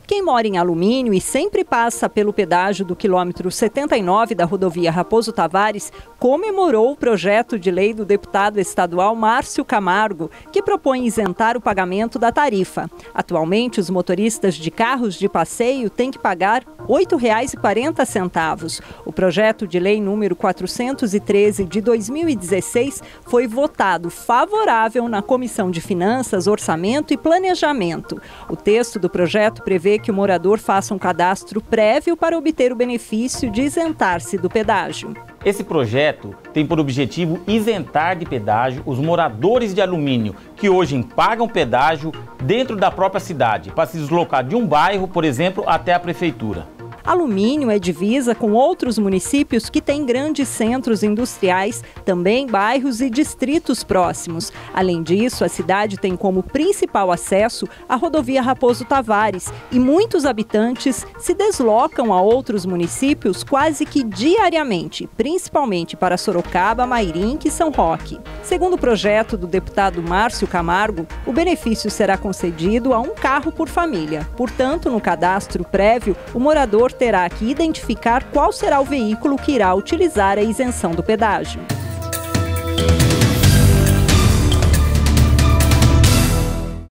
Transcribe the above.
Quem mora em Alumínio e sempre passa pelo pedágio do quilômetro 79 da rodovia Raposo Tavares comemorou o projeto de lei do deputado estadual Márcio Camargo, que propõe isentar o pagamento da tarifa. Atualmente, os motoristas de carros de passeio têm que pagar R$ 8,40. O projeto de lei número 413 de 2016 foi votado favorável na Comissão de Finanças, Orçamento e Planejamento. O texto do projeto prevê que o morador faça um cadastro prévio para obter o benefício de isentar-se do pedágio. Esse projeto tem por objetivo isentar de pedágio os moradores de Alumínio que hoje pagam pedágio dentro da própria cidade para se deslocar de um bairro, por exemplo, até a prefeitura. Alumínio é divisa com outros municípios que têm grandes centros industriais, também bairros e distritos próximos. Além disso, a cidade tem como principal acesso a rodovia Raposo Tavares e muitos habitantes se deslocam a outros municípios quase que diariamente, principalmente para Sorocaba, Mairinque e São Roque. Segundo o projeto do deputado Márcio Camargo, o benefício será concedido a um carro por família. Portanto, no cadastro prévio, o morador terá que identificar qual será o veículo que irá utilizar a isenção do pedágio.